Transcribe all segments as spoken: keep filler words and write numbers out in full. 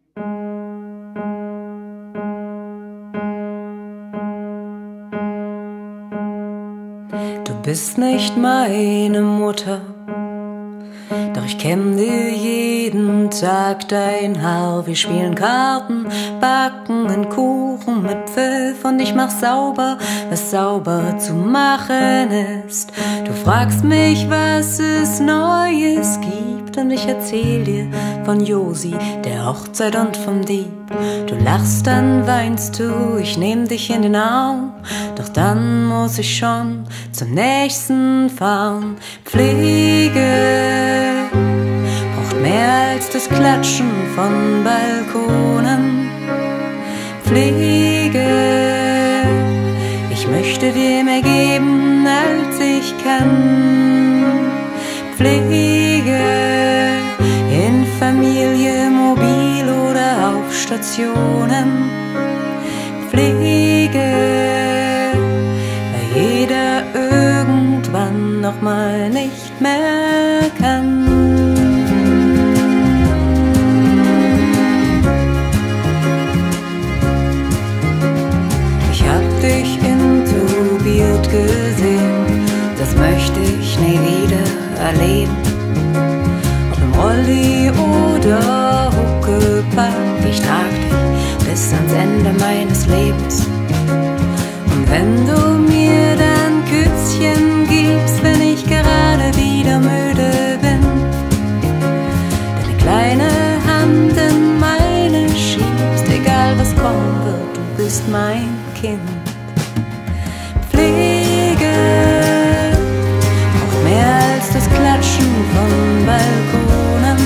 Du bist nicht meine Mutter, doch ich kenn dir jeden Tag dein Haar. Wir spielen Karten, backen einen Kuchen mit Pfiff und ich mach sauber, was sauber zu machen ist. Du fragst mich, was es Neues gibt und ich erzähl dir von Josi, der Hochzeit und vom Dieb. Du lachst, dann weinst du, ich nehm dich in den Arm, doch dann muss ich schon zum nächsten fahren. Pflege braucht mehr als das Klatschen von Balkonen. Pflege, ich möchte dir mehr geben, als ich kann. Pflege, in Familie, mobil oder auf Stationen. Pflege, weil jeder irgendwann noch mal nicht mehr kann. Ich hab dich intubiert gesehen, das möchte ich nie wieder erleben. Ob im Rolli oder Huckepack, ich trag dich bis ans Ende meines Lebens. Und wenn du mir dann Küsschen gibst, wenn ich gerade wieder müde bin, deine kleine Hand in meine schiebst, egal was kommen wird, du bist mein Kind. Pflege braucht mehr als das Klatschen von Balkonen.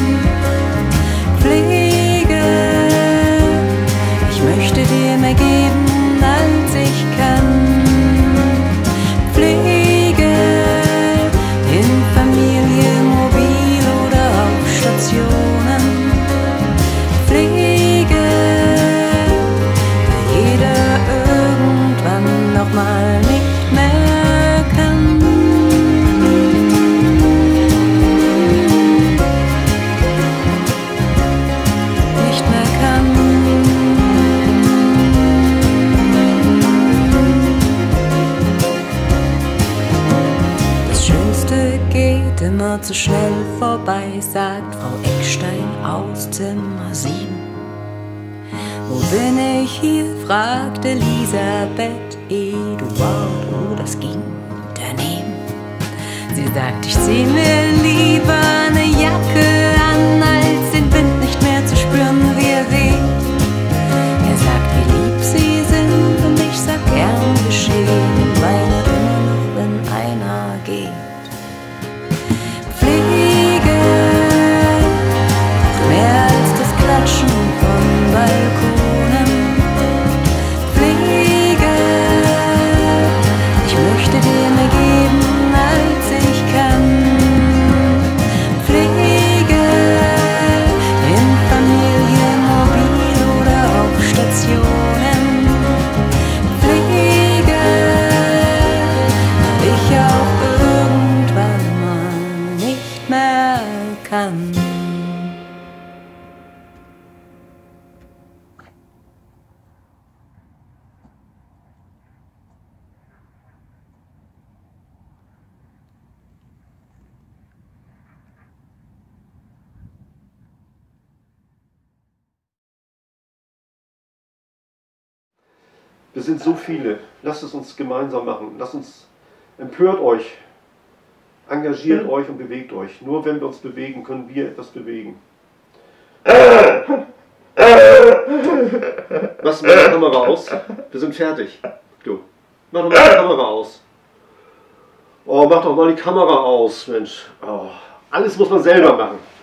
Pflege, ich möchte dir mehr geben, als ich kann. Pflege, in Familie, mobil oder auf Stationen. Pflege, weil jeder irgendwann noch mal nicht mehr kann. Nicht mehr kann. Das Schönste geht immer zu schnell vorbei, sagt Frau Eckstein aus Zimmer sieben. Wo bin ich hier? Fragte Elisabeth, Eduard, oh, das ging daneben. Sie sagt, ich zieh mir lieber eine Jacke an, als den Wind nicht mehr zu spüren, wie er weht. Er sagt, wie lieb sie sind und ich sag gern geschehen, und weine immer noch, wenn einer geht. Pflege mehr als das Klatschen von Balkonen. Pflege, ich möchte dir mehr geben, als ich kann. Pflege, in Familie, mobil oder auf Stationen. Pflege, weil ich auch irgendwann mal nicht mehr kann. Wir sind so viele. Lasst es uns gemeinsam machen. Lasst uns, empört euch, engagiert euch und bewegt euch. Nur wenn wir uns bewegen, können wir etwas bewegen. Machst du mal die Kamera aus? Wir sind fertig. Du. Mach doch mal die Kamera aus. Oh, mach doch mal die Kamera aus, Mensch. Oh, alles muss man selber machen.